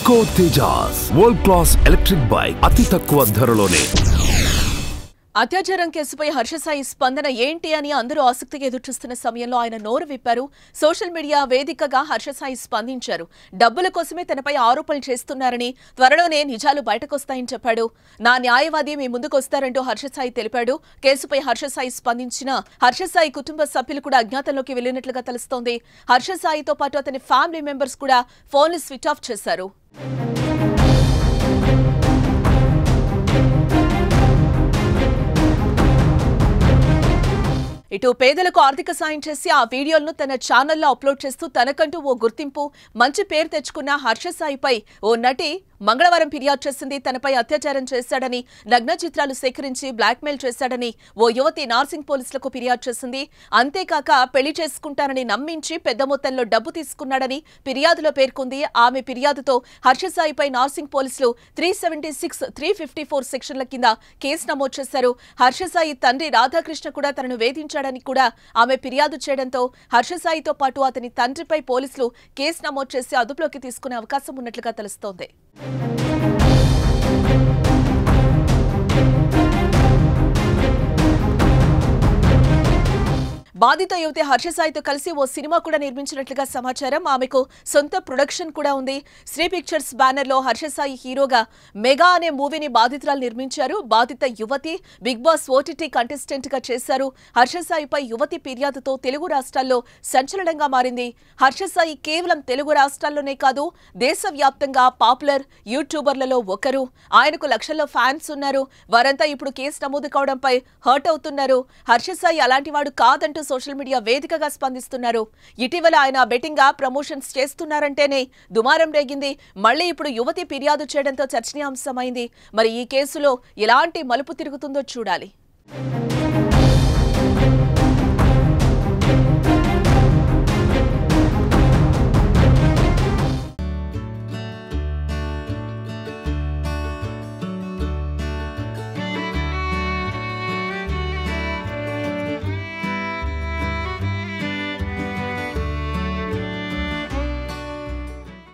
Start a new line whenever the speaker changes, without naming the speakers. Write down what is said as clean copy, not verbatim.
Eco Tejas World Class Electric Bike అతి తక్కువ ధరలోనే.
అత్యాచారం కేసుపై హర్షసాయి స్పందన ఏంటి అని అందరూ ఆసక్తిగా ఎదురుచూస్తున్న సమయంలో ఆయన నోరు విప్పారు. సోషల్ మీడియా వేదికగా హర్షసాయి స్పందించారు. డబ్బుల కోసమే తనపై ఆరోపణలు చేస్తున్నారని, త్వరలోనే నిజాలు బయటకొస్తాయని చెప్పాడు. నా న్యాయవాది మీ ముందుకు వస్తారంటూ హర్షసాయి తెలిపాడు. కేసుపై హర్షసాయి స్పందించిన హర్షసాయి కుటుంబ సభ్యులు కూడా అజ్ఞాతంలోకి వెళ్లినట్లుగా తెలుస్తోంది. హర్షసాయితో పాటు అతని ఫ్యామిలీ మెంబర్స్ కూడా ఫోన్లు స్విచ్ ఆఫ్ చేశారు. ఇటు పేదలకు ఆర్థిక సాయం చేసి ఆ వీడియోలను తన ఛానల్లో అప్లోడ్ చేస్తూ తనకంటూ ఓ గుర్తింపు, మంచి పేరు తెచ్చుకున్న హర్షసాయిపై ఓ నటి మంగళవారం ఫిర్యాదు చేసింది. తనపై అత్యాచారం చేశాడని, నగ్న చిత్రాలు సేకరించి బ్లాక్మెయిల్ చేశాడని ఓ యువతి నార్సింగ్ పోలీసులకు ఫిర్యాదు చేసింది. అంతేకాక పెళ్లి చేసుకుంటానని నమ్మించి పెద్ద మొత్తంలో డబ్బు తీసుకున్నాడని ఫిర్యాదులో పేర్కొంది. ఆమె ఫిర్యాదుతో హర్షసాయిపై నార్సింగ్ పోలీసులు 376, 354 సెక్షన్ల కింద కేసు నమోదు చేశారు. హర్షసాయి తండ్రి రాధాకృష్ణ కూడా తనను వేధించాడని కూడా ఆమె ఫిర్యాదు చేయడంతో హర్షసాయితో పాటు అతని తండ్రిపై పోలీసులు కేసు నమోదు చేసి అదుపులోకి తీసుకునే అవకాశం ఉన్నట్లుగా తెలుస్తోంది. బాధిత యువతి హర్షసాయితో కలిసి ఓ సినిమా కూడా నిర్మించినట్లుగా సమాచారం. ఆమెకు సొంత ప్రొడక్షన్ కూడా ఉంది. శ్రీ పిక్చర్స్ బ్యానర్ లో హర్షసాయి హీరోగా మెగా అనే మూవీని బాధితురాలు నిర్మించారు. బాధిత యువతి బిగ్ బాస్ ఓటీటీ కంటెస్టెంట్ గా చేశారు. హర్షసాయిపై యువతి ఫిర్యాదుతో తెలుగు రాష్ట్రాల్లో సంచలనంగా మారింది. హర్షసాయి కేవలం తెలుగు రాష్ట్రాల్లోనే కాదు, దేశవ్యాప్తంగా పాపులర్ యూట్యూబర్లలో ఒకరు. ఆయనకు లక్షల్లో ఫ్యాన్స్ ఉన్నారు. వారంతా ఇప్పుడు కేసు నమోదు కావడంపై హర్ట్ అవుతున్నారు. హర్షసాయి అలాంటి వాడు కాదంటూ సోషల్ మీడియా వేదికగా స్పందిస్తున్నారు. ఇటీవల ఆయన బెట్టింగ్ యాప్ ప్రమోషన్స్ చేస్తున్నారంటేనే దుమారం రేగింది. మళ్లీ ఇప్పుడు యువతి ఫిర్యాదు చేయడంతో చర్చనీయాంశమైంది. మరి ఈ కేసులో ఎలాంటి మలుపు తిరుగుతుందో చూడాలి.